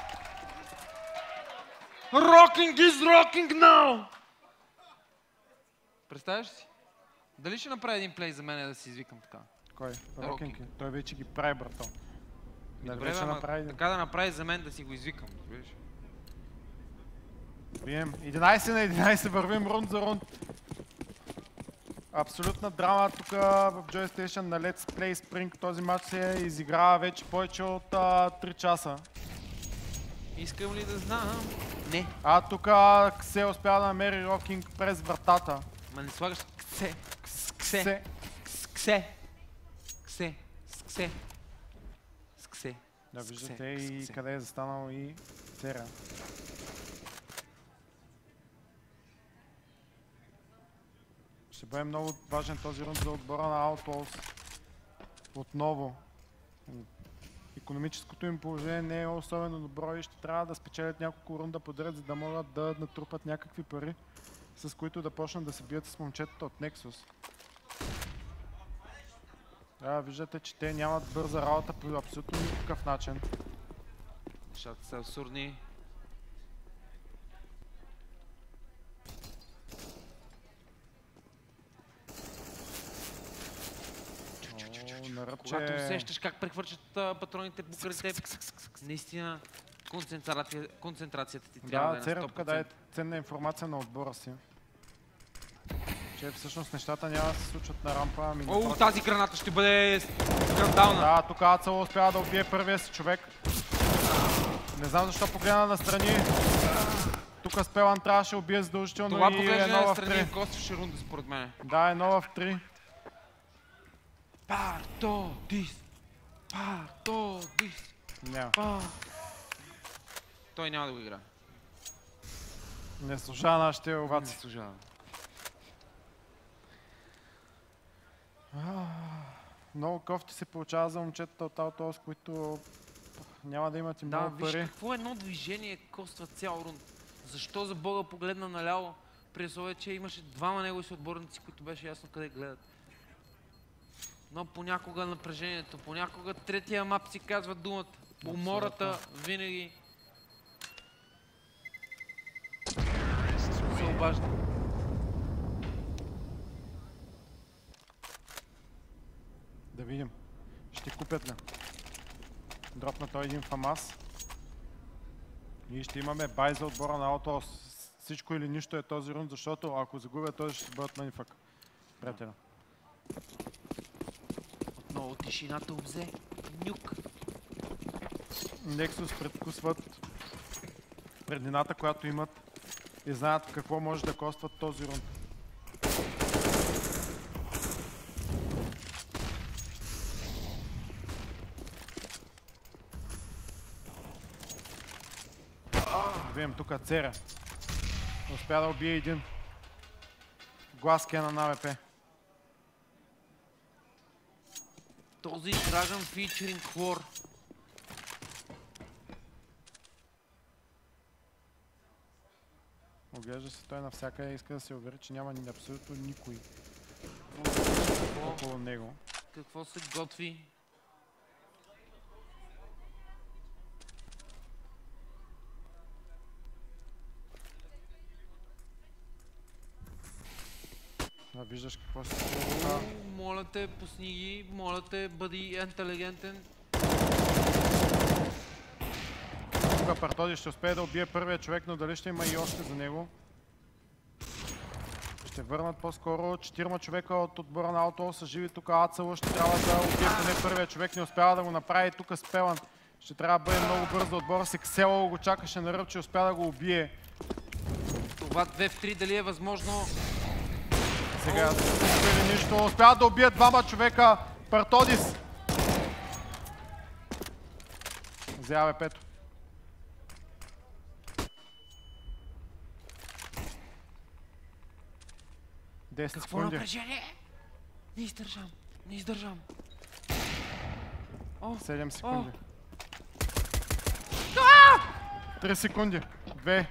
S1: Rocking is rocking now! Представяш си? Дали ще направи един плей за мен да си извикам така?
S2: Кой? Рокинг? Той вече ги прави, брато.
S1: Добре, така да направи за мен да си го извикам.
S2: Бием. 11 на 11 вървим рунд за рунд. Абсолютна драма тук в Joy Station на Let's Play Spring. Този матч се изиграва вече повече от 3 часа.
S1: Искам ли да знам? Не.
S2: Тук Ксе успя да намери Рокинг през вратата.
S1: Ма не слагаш Ксе. Ксе. Ксе. Ксе. Ксе. Ксе.
S2: Да, виждате и къде е застанал и Церя. Ще бъде много важен този рунд за отбора на Outlaws. Отново. Икономическото им положение не е особено добро и ще трябва да спечелят няколко рунда подред, за да могат да натрупат някакви пари, с които да почнат да се бият с момчетата от Nexus. Виждате, че те нямат бърза работа по абсолютно никакъв начин.
S1: Нещата са абсурдни. Когато усещаш как прехвърчат патроните покрай теб, наистина концентрацията ти трябва да е на 100%.
S2: Церя тук даде ценна информация на отбора си. Че всъщност нещата няма да се случват на рампа.
S1: Тази граната ще бъде скандална.
S2: Да, тук Ацело успява да убие първия си човек. Не знам защо погледна настрани. Тук Спелан трябваше да убие задължително
S1: това
S2: и 1 в 3.
S1: Това костваше рунда според мен.
S2: Да, 1 в 3.
S1: Партодис! Партодис!
S2: Няма.
S1: Той няма да го игра.
S2: Не служава нашите овации.
S1: Не служава.
S2: Много кофти се получава за момчетата от Outlaws, които няма да имат и много пари.
S1: Да, виж какво едно движение коства цял рунд. Защо за Бога погледна наляво, при условие, че имаше двама негови си отборници, които беше ясно къде гледат. Но понякога напрежението, понякога третия мап си казва думата. Умората винаги се обажда.
S2: Да видим. Ще купят ли? Дропна той един фамас. И ще имаме бай за отбора на Outlaws. Всичко или нищо е този рунд, защото ако загубят този ще бъдат манифак. Приятеля.
S1: Отново тишината обзе. Нюк.
S2: Nexus предвкусват преднината, която имат и знаят какво може да костват този рунд. Видим тук Церя. Успя да убие един. Глас кена на АВП.
S1: Този Dragon featuring Хлор.
S2: Оглежда се той навсякъде и иска да се увери, че няма абсолютно никой около него.
S1: Какво се готви?
S2: Виждаш какво се случва.
S1: Моля те, пусни ги, моля те, бъди интелигентен.
S2: Тук Партоди ще успее да убие първия човек, но дали ще има и още за него. Ще върнат по-скоро 4 човека от отбора на Outlaws са живи. Тук Ацело ще трябва да убие поне първия човек, не успява да го направи. Тук Спелан ще трябва да бъде много бързо. Отбора си Ксело го чакаше на ръб, че успя да го убие.
S1: Това 2 в 3 дали е възможно?
S2: Сега не нищо. Успяват да убият 2 човека. Партодис. Взява пето. 10
S1: Какво
S2: секунди.
S1: напрежение? Не издържам. Не издържам.
S2: 7 секунди. 3 секунди. 2,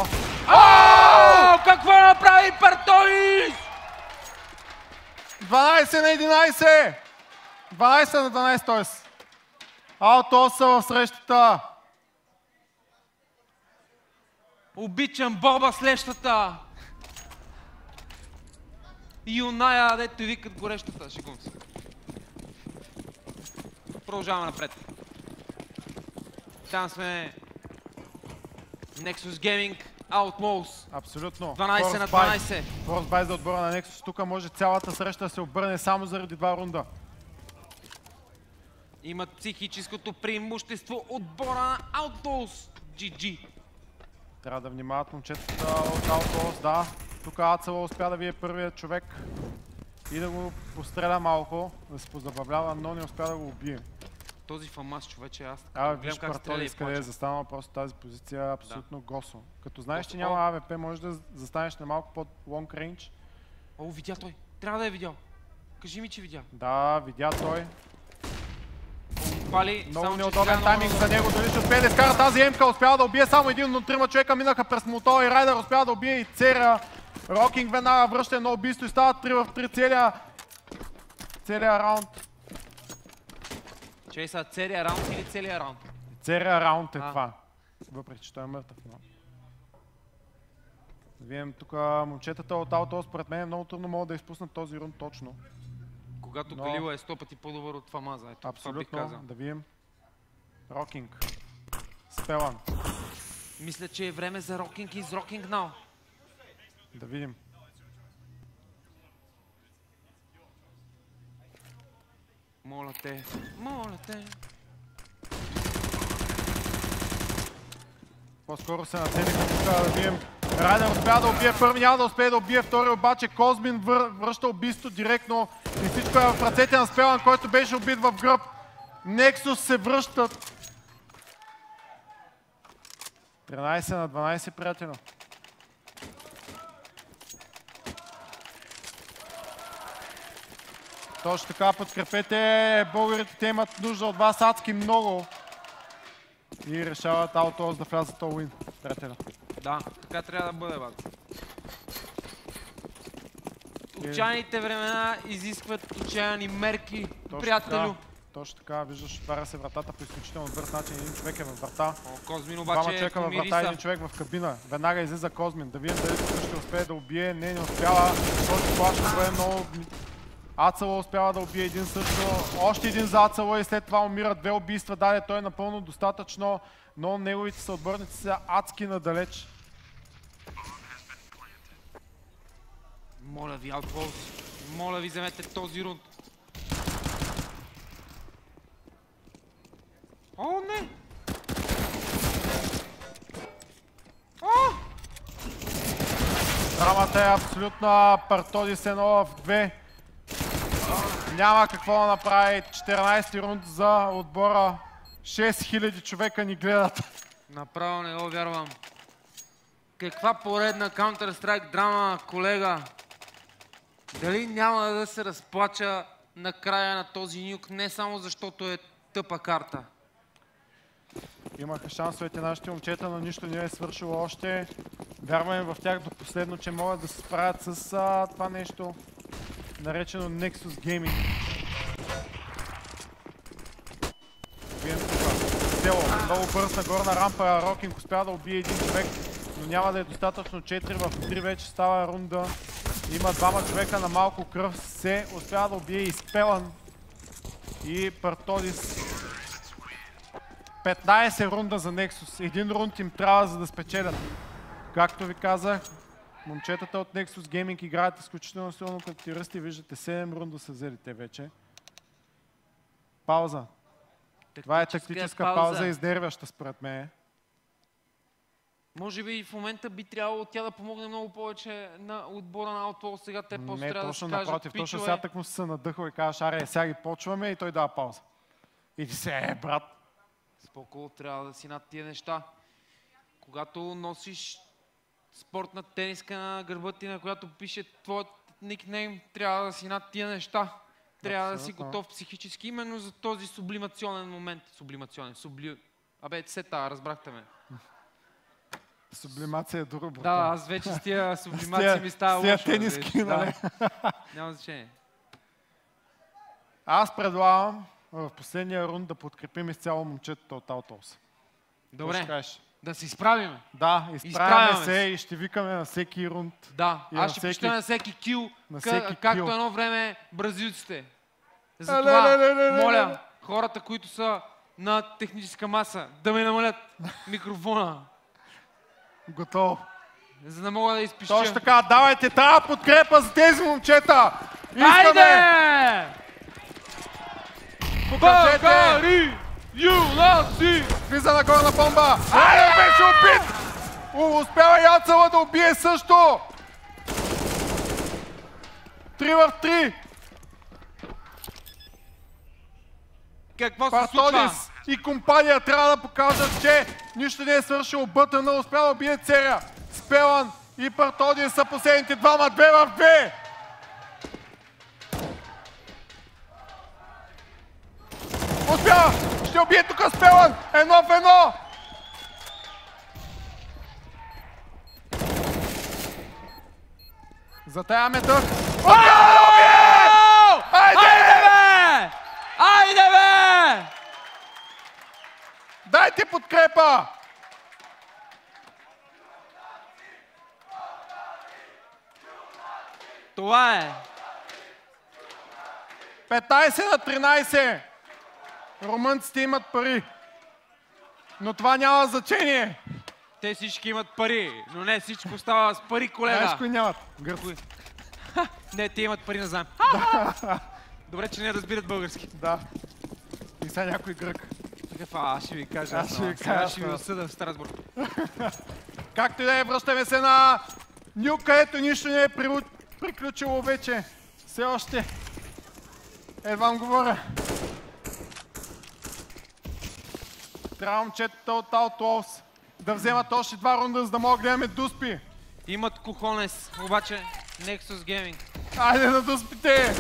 S2: 1.
S1: Какво направи Партодис?
S2: 12 на 11! 12 на 12, т.е. Outlaws са в срещата.
S1: Обичам Боба с лещата. Юная, дето викат горещата. Шегувам се. Продължаваме напред. Там сме Nexus Gaming, Outlaws.
S2: Абсолютно.
S1: 12 на 12.
S2: Frostbite за отбора на Nexus. Тук може цялата среща да се обърне само заради 2 рунда.
S1: Имат психическото преимущество отбора на Outlaws. GG.
S2: Трябва да внимават момчетата от Outlaws, да. Тук Ацело успя да вие първият човек и да го постреля малко, да се позабавлява, но не успя да го убие.
S1: Този фамас, човече, аз
S2: Виж Партодис къде е застанал, просто тази позиция абсолютно госо. Като знаеш, че няма АВП, можеш да застанеш на малко под лонг рейндж.
S1: Видя той. Трябва да е видял. Кажи ми, че видя.
S2: Да, видя той.
S1: Пали,
S2: много неудобен тайминг за него, дали ще успее да изкара тази емка, успява да убие само един, но 3 човека минаха през Молотова и Райдер успява да убие и Церя. Рокинг веднага връща едно убийство и стават 3 в 3 целия раунд.
S1: Чей са, целия раунд или целия раунд?
S2: Целия раунд е това. Въпреки, че той е мъртъв. Видим тук момчетата от Outlaws, според мен много трудно могат да изпуснат този рунд точно.
S1: Когато Галила е 100 пъти по-добър от Фамаза. Ето,
S2: абсолютно, да видим. Рокинг. Спелан.
S1: Мисля, че е време за Рокинг и с Rocking Now.
S2: Да видим.
S1: Моля те, моля те.
S2: По-скоро се нацелиха тук да видим. Райдер успя да убие първи, няма да успее да убие втори, обаче Козмин връща убийство директно и всичко е в ръцете на Спелан, който беше убит в гръб. Nexus се връщат. 13 на 12, приятели. Точно така, подкрепете българите, те имат нужда от вас адски много. И решават Outlaws да влязат all-win, приятели.
S1: Да, така трябва да бъде, бат. Отчаяните времена изискват отчаяни мерки, приятелю.
S2: Точно така, виждаш, отваря се вратата по изключително бърз начин. Един човек е във врата.
S1: Козмин обаче
S2: е човека във врата, един човек в кабина. Веднага излиза Козмин. Да видим дали тук ще успее да убие. Не успява. Този плащ ще бъде много... Ацело успява да убие един също. Още един за Ацело и след това умира 2 убийства. Даде той напълно достатъчно, но неговите съотборници са адски надалеч.
S1: Моля ви, Outlaws. Моля ви, вземете този рунд. О, не!
S2: Драмата е абсолютна. Партодис 1 в 2. Няма какво да направи. 14-ти рунд за отбора. 6000 човека ни гледат.
S1: Направо не го вярвам. Каква поредна Counter-Strike драма, колега. Дали няма да се разплача на края на този нюк, не само защото е тъпа карта.
S2: Имаха шансовете нашите момчета, но нищо не е свършило още. Вярваме в тях до последно, че могат да се справят с това нещо, наречено Nexus Gaming. Вием тук. Село, много бърз нагоре на рампа. Рокинг успя да убие един човек, но няма да е достатъчно. 4 в 3 вече става рунда. Има двама човека на малко кръв. Се успява да убие и Спелън и Партодис. 15 рунда за Nexus. Един рунд им трябва, за да спечелят. Както ви казах, момчетата от Nexus Gaming играят изключително силно като тиристи. Виждате, 7 рунда са взели те вече. Пауза. Това е тактическа пауза, изнервяща според мен.
S1: Може би в момента би трябвало тя да помогне много повече на отбора на Outlaw. Сега те просто трябва да се кажат,
S2: напротив, точно сега так му се надъхва и кажеш, аре, сега ги почваме и той дава пауза. И ти се, брат.
S1: Споко, трябва да си над тия неща. Когато носиш спортна тениска на гърба ти, на която пише твоят никнейм, трябва да си над тия неща. Трябва да си готов психически, именно за този сублимационен момент. Абе, разбрахте ме.
S2: Сублимация е друго, брат.
S1: Да, аз вече с тия сублимации ми става лошо.
S2: С тия тениски, нали?
S1: Няма значение.
S2: Аз предлагам в последния рунд да подкрепим изцяло момчетата от Outlaws.
S1: Добре, да се изправим.
S2: Да, изправяме се и ще викаме на всеки рунд.
S1: Да, аз ще пуща на всеки кил, както едно време бразилците. Затова, моля, хората, които са на техническа маса, да ме намалят микрофона.
S2: Готово.
S1: За да мога да изпища.
S2: Точно така, давайте тази подкрепа за тези момчета!
S1: Хайде!
S2: Покажете!
S1: Българи! Юнаци!
S2: Влиза нагоре на бомба! Айде, беше убит! Успява Яцела да убие също! 3 в 3!
S1: Какво се случва?
S2: Партодис и компания трябва да покажат, че нищо не е свършило. Бътъна успя да убие Церя. Спелън и Партодис са последните двама. 2 в 2! Успя! Ще убие тук Спелън! 1 в 1! Затаяваме дъх.
S1: Айде бе!
S2: Дайте подкрепа!
S1: Това е.
S2: 15 на 13. Румънците имат пари. Но това няма значение.
S1: Те всички имат пари, но не всичко става с пари, колега.
S2: Знаеш кои нямат? Гърци.
S1: Не, те имат пари на заем. Добре, че не разбират български.
S2: Да. И сега някой грък.
S1: Аз ще ви кажа. Аз ще ви осъда в Страсбург.
S2: Както и да е, връщаме се на Нюк, където нищо не е приключило вече. Все още. Едва говоря. Трябва момчетата от Outlaws да вземат още 2 рунда, за да мога да гледаме дуспи.
S1: Имат кухонес, обаче Nexus Gaming.
S2: Айде на дуспите!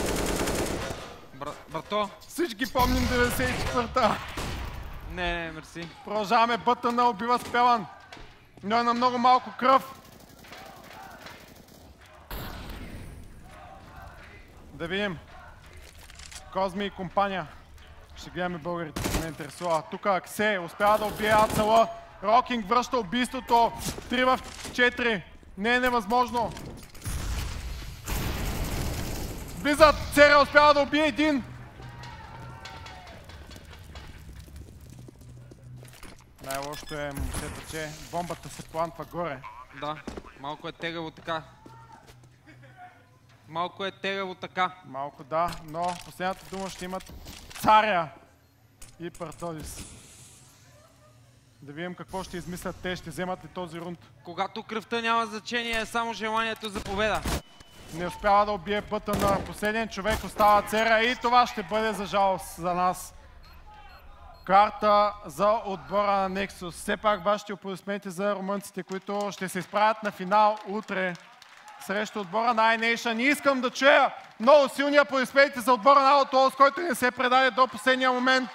S1: Брато.
S2: Всички помним 94-та.
S1: Не, мерси.
S2: Продължаваме, Бътъна убива Спелън. Но е на много малко кръв. Да видим. Козми и компания. Ще гледаме българите, се ме интересува. Тук Аксе успява да убие Ацела. Рокинг връща убийството. 3 в 4. Не е невъзможно. Влизат. Церя успява да убие един. Най-лошото е, момчета, че бомбата се плантва горе.
S1: Да, малко е тегаво така. Малко е тегаво така.
S2: Малко да, но последната дума ще имат Царя и Партодис. Да видим какво ще измислят те, ще вземат ли този рунд.
S1: Когато кръвта няма значение, е само желанието за победа.
S2: Не успява да убие Бътъна. Последен човек остава Церя и това ще бъде за жалост за нас. Карта за отбора на Nexus. Все пак вашите аплодисменти за румънците, които ще се изправят на финал утре срещу отбора на iNation. И искам да чуя много силни аплодисменти за отбора на Outlaws, който не се предаде до последния момент.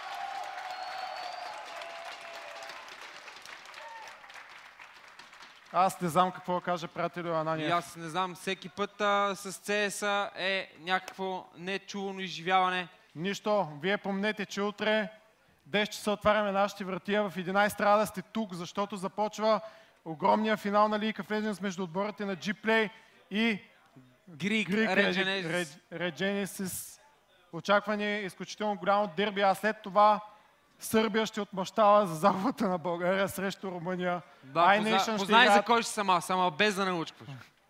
S2: Аз не знам какво да кажа, приятелю Ананиев.
S1: И аз не знам, всеки път с CS е някакво нечувано изживяване.
S2: Нищо, вие помнете, че утре 10 часа отваряме нашите врати, в 11 трябва да сте тук, защото започва огромния финал на League of Legends между отборите на G-Play и
S1: Greek
S2: Regenesis. Очакване изключително голямо дерби, а след това Сърбия ще отмъщава за загубата на България срещу Румъния.
S1: Да, познай за кой ще съм аз, ама без да научкваш.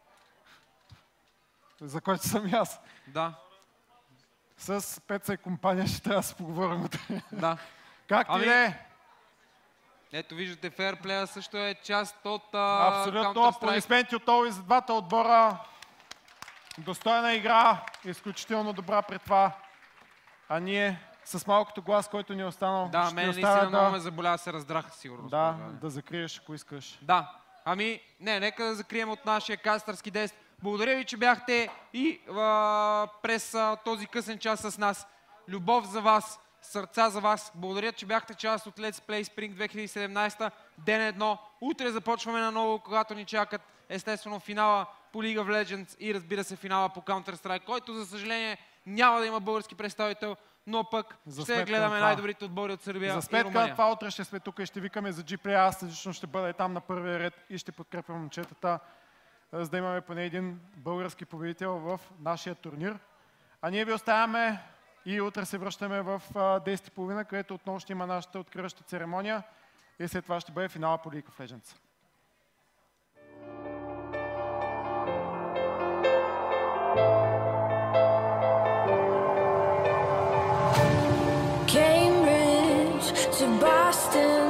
S2: За който съм и аз.
S1: Да.
S2: С Пеца и компания ще трябва да се поговорим.
S1: Да.
S2: Както и е.
S1: Ето виждате, фейрплея също е част от
S2: абсолютно. Аплодисменти отново и за двата отбора. Достойна игра, изключително добра при това. А ние с малкото глас, който ни е останал,
S1: да,
S2: ще
S1: мен
S2: оставя
S1: много ме заболя, се раздраха сигурно.
S2: Да закриеш, ако искаш.
S1: Да. Ами, нека да закрием от нашия кастърски дест. Благодаря ви, че бяхте и през този късен час с нас. Любов за вас, сърца за вас. Благодаря, че бяхте част от Let's Play Spring 2017, ден 1. Утре започваме наново, когато ни чакат естествено финала по League of Legends и разбира се финала по Counter-Strike, който за съжаление няма да има български представител, но пък ще гледаме най-добрите отбори от Сърбия и Румъния.
S2: За сметка на това утре ще сме тук и ще викаме за G-Play. Аз лично ще бъда там на първия ред и ще подкрепям момчетата, за да имаме поне един български победител в нашия турнир. А ние ви оставяме и утре се връщаме в 10:30, където отново ще има нашата откриваща церемония и след това ще бъде финала по League of Legends.
S3: Cambridge to Boston.